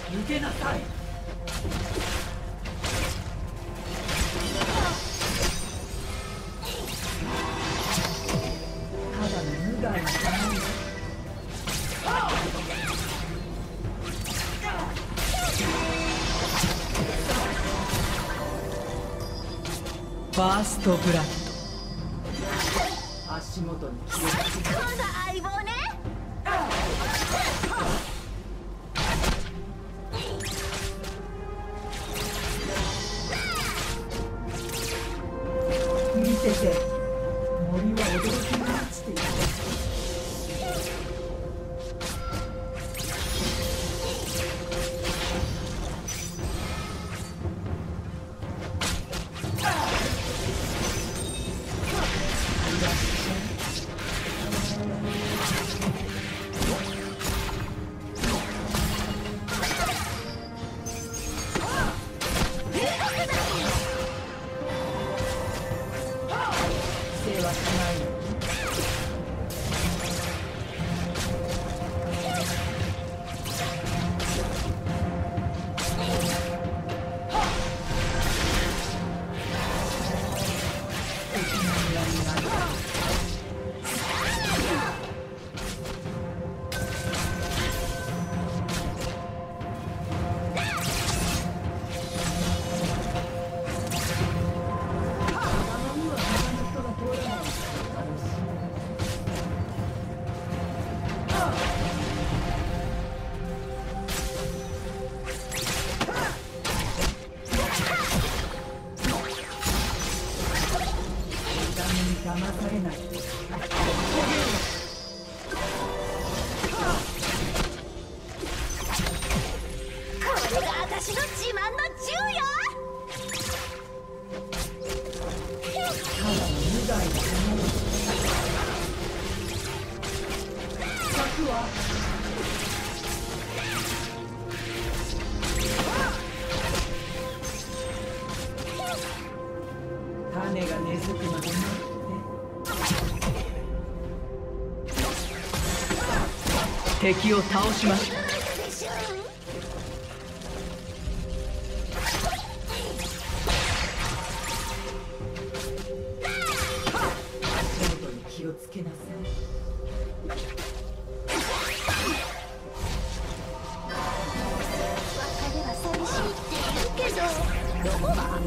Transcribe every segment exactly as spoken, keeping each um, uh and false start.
抜けなさい。ただの無害な弾。ファーストブラッド。足元に消えた。 今度相棒ね。 見てて、森は驚きに満ちている。騙されない。 これが私の自慢の銃よ。 ただの無害なもの。策は種が根付くまで待って。敵を倒しました。足元に気をつけなさい。 別れは寂しいって言うけど、どこが？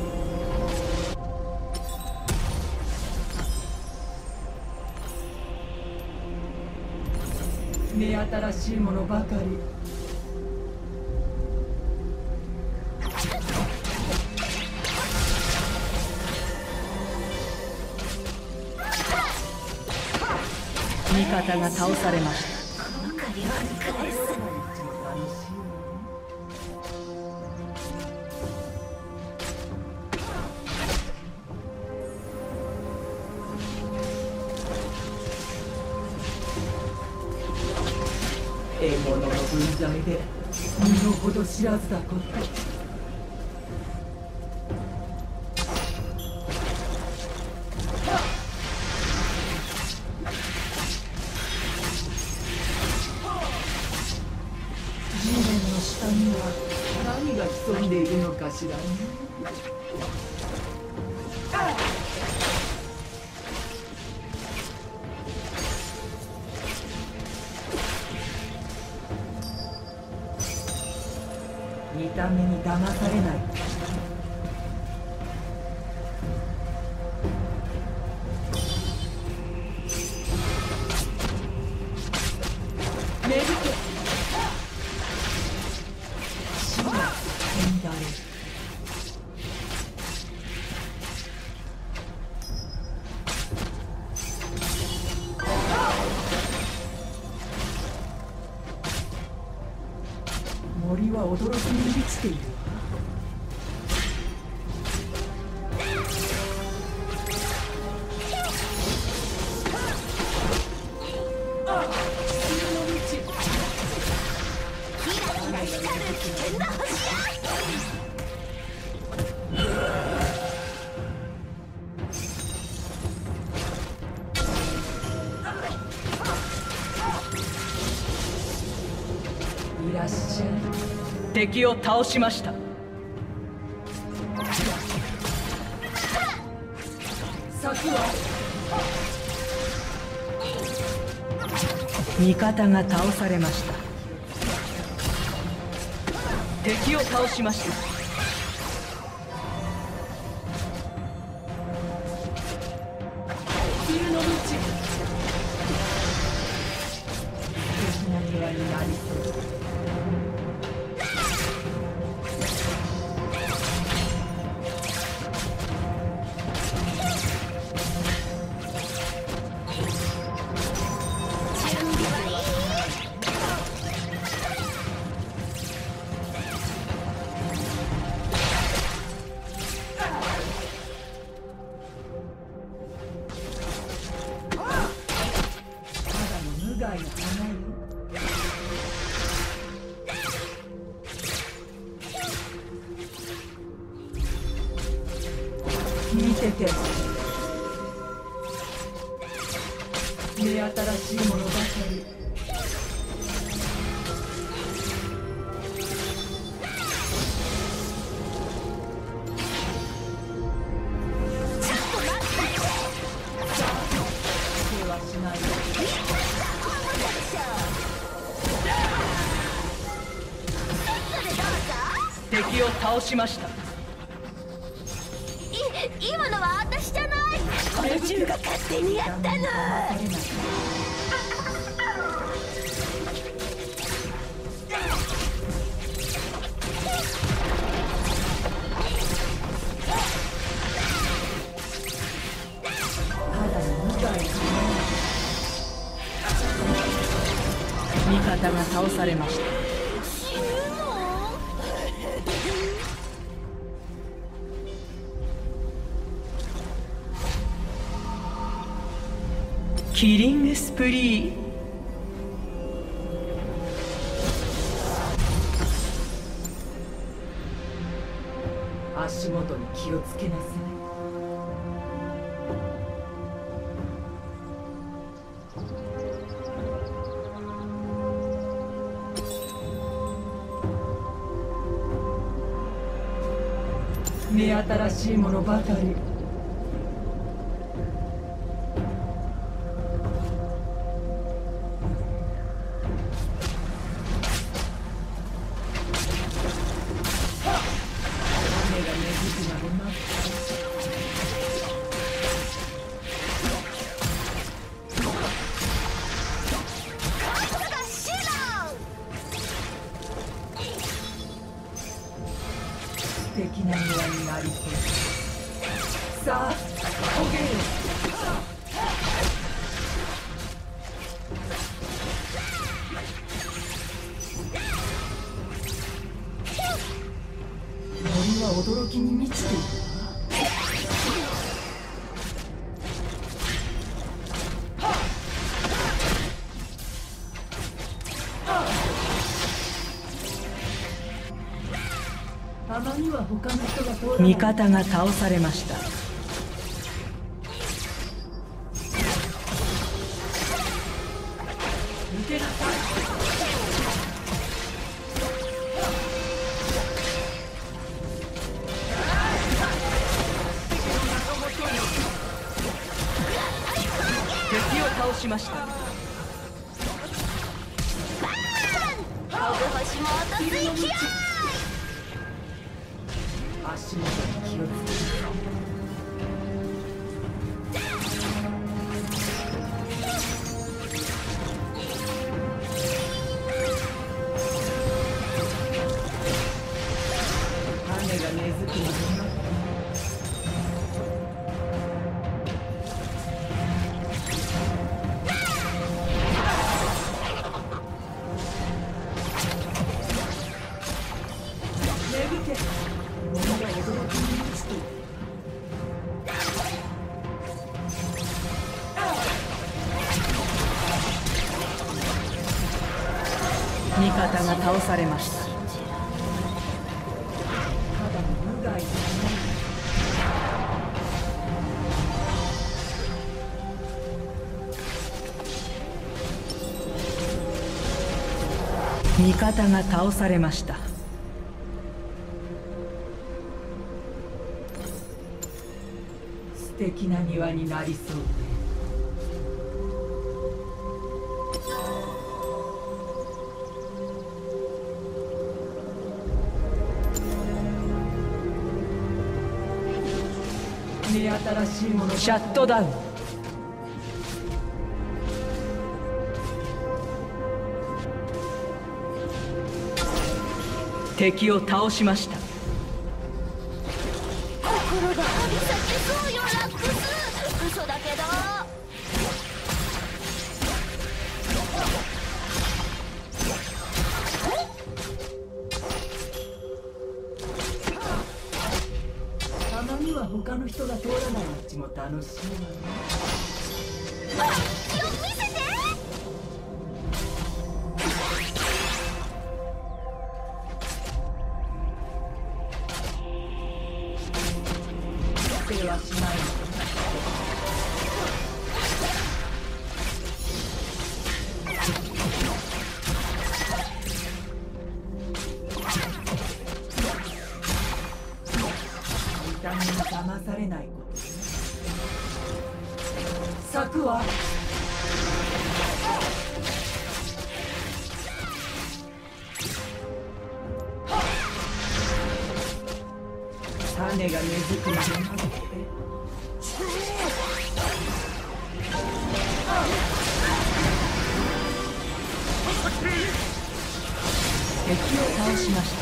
目新しいものばかり。味方が倒されました。 この借りは返す。 獲物の分際で身の程知らずだこと。地面の下には何が潜んでいるのかしらね。見た目に騙されない。メルケ死が飛んだれ。森は驚きに満ちている。いらっしゃい。 敵を倒しました。 先は味方が倒されました。敵を倒しました。 冬の道敵な庭になりそう。見てて、目新しいものばかり。 敵を倒しました。 今のは私じゃない。この銃が勝手にやったの。 味方が倒されました。キリングスプリー。 足元に気をつけなさい。目新しいものばかり。敵な庭になりそう。さあ焦げよ。森は驚きに満ちている。 味方が倒されました。敵を倒しました。 星も落とす勢い。 足元に気をつけて。種が根付くまで待って。 味方が倒されました。味方が倒されました。 敵な庭になりそうね。目新しいもの。 シャットダウン。敵を倒しました。 心が張り裂けそうよラックス。嘘だけどたまには他の人が通らない道も楽しいわね。 あ、よ見せて。 否定はしないの。見た目に騙されないこと。策は種が根付くまで待って。 敵を倒しました。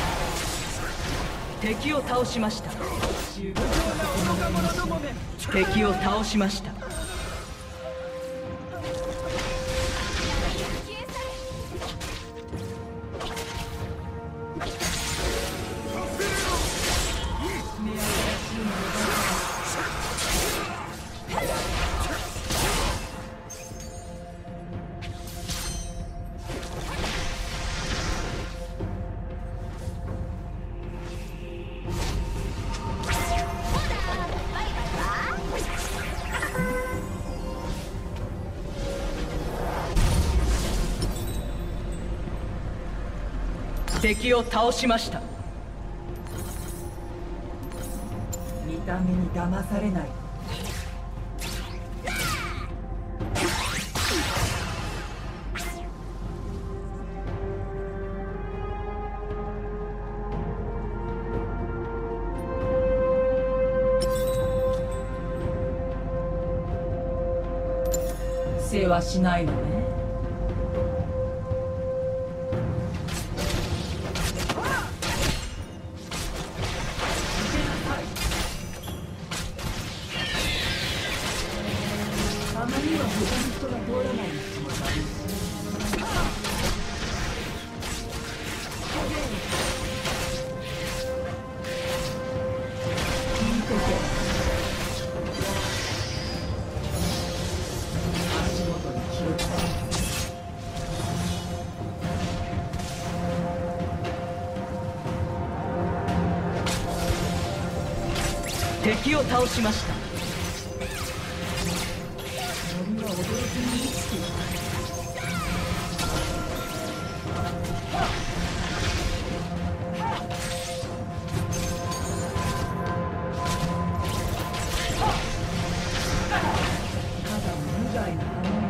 敵を倒しました。敵を倒しました。敵を倒しました。 見た目に騙されない。世話しないのね。たまには他の人が通らない道も楽しい。聞いてて。足元に気をつけて。 敵を倒しました。 森は驚きに満ちている。ただ無害な花よ。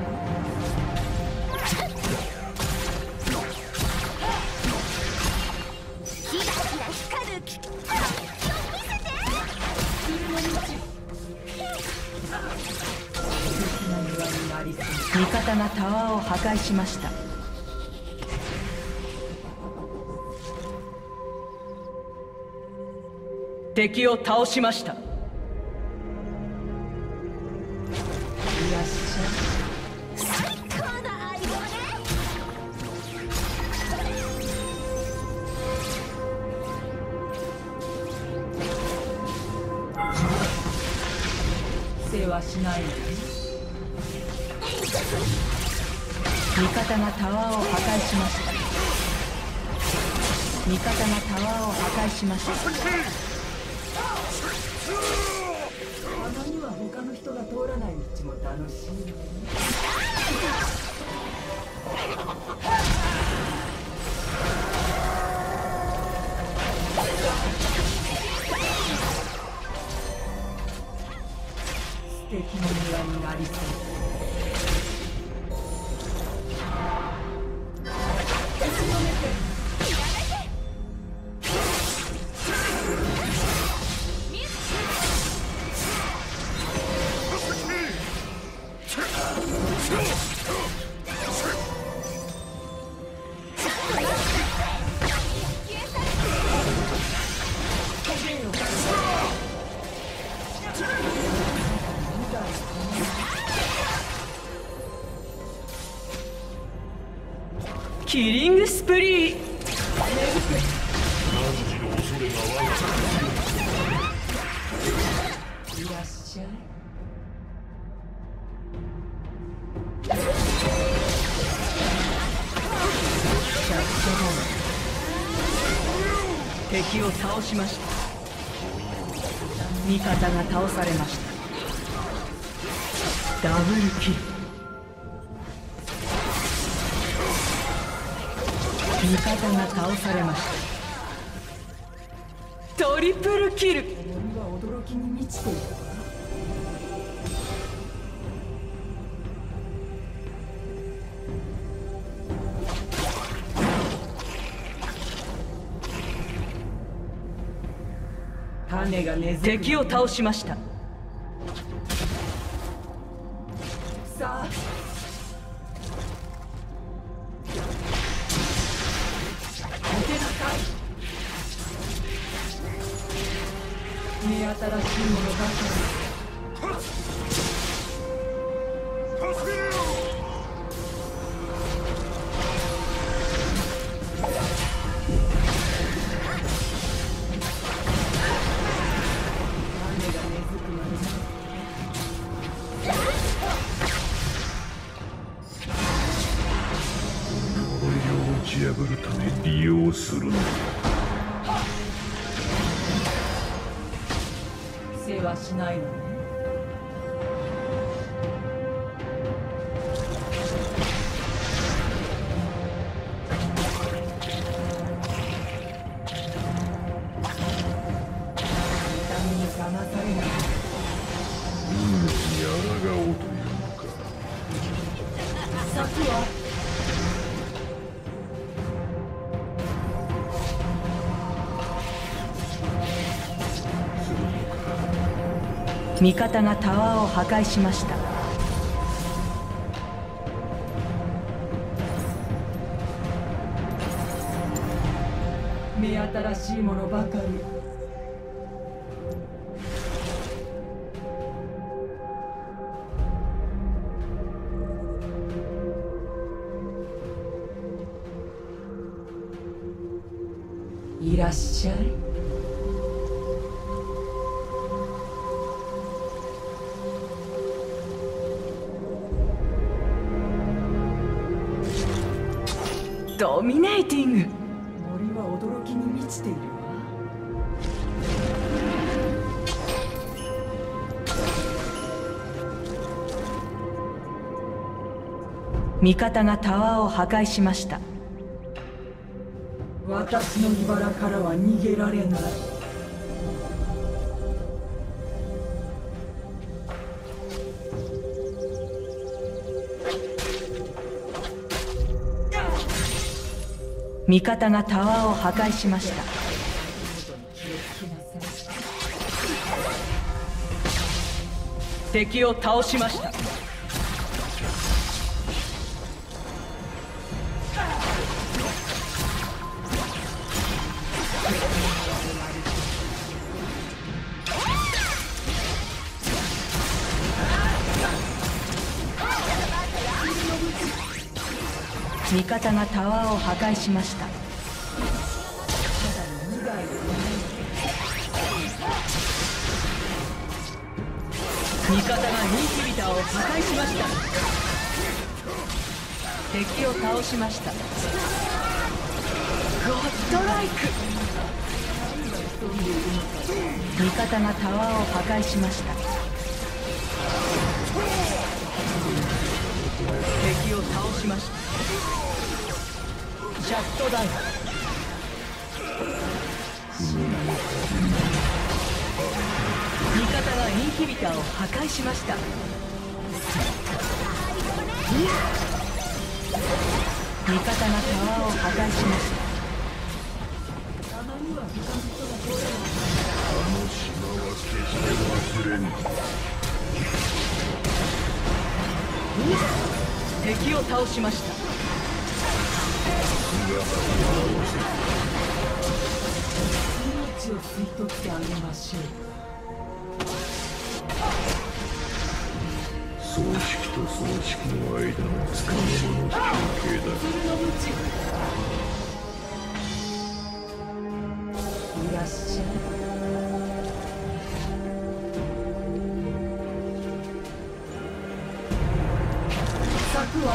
キラキラ光る。あ、よ見せて。 味方がタワーを破壊しました。敵を倒しました。いらっしゃい。 最高の相棒ね。 世話しないのね。 味方がタワーを破壊しました。味方がタワーを破壊しました。 たまには他の人が通らない道も楽しいのね。 なりそう。 キリングスプリー。 汝の恐れが我がいらっしゃい。 敵を倒しました。味方が倒されました。ダブルキル。味方が倒されました。トリプルキル。 森は驚きに満ちているわ。種が根付く。 敵を倒しました。 さあ受けなさい。目新しいものばか打ち破るため利用するのだ。 世話しないのね。痛みに騙されない。 運命に抗おうというのか。 先は味方がタワーを破壊しました。 目新しいものばかり。いらっしゃい。 ドミネーティング。 森は驚きに満ちているわ。 味方がタワーを破壊しました。 私の茨からは逃げられない。 味方がタワーを破壊しました。敵を倒しました。味方がタワーを破壊しました。味方がインヒビターを破壊しました。敵を倒しました。ゴッドライク。味方がタワーを破壊しました。敵を倒しました。シャットダウン。味方がインヒビターを破壊しました。 味方がタワーを破壊しました。 あの島は決して忘れん。 敵を倒しました。 命を吸い取ってあげましょう。 葬式と葬式の間のつかの間の休憩だ。 いらっしゃい。策は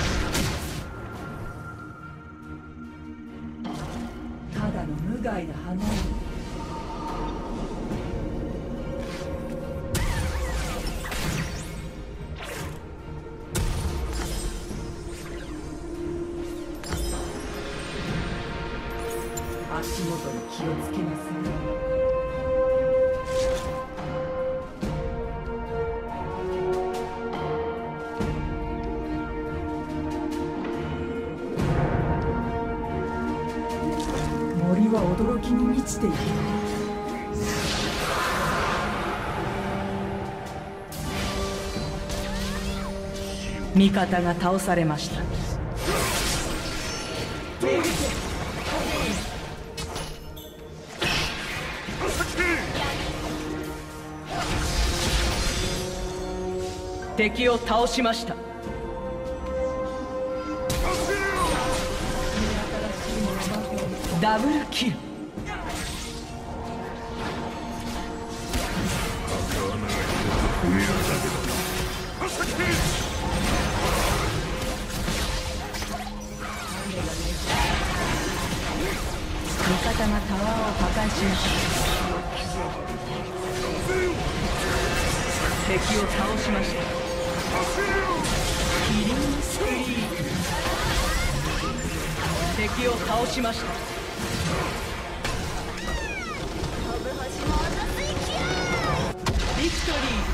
ただの無害な花よ。足元に気をつけなさい。森は驚きに満ちている。 味方が倒されました。敵を倒しました。ダブルキル。味方がタワーを破壊しました。敵を倒しました。キリングスクリーン。敵を倒しました。ビクトリー。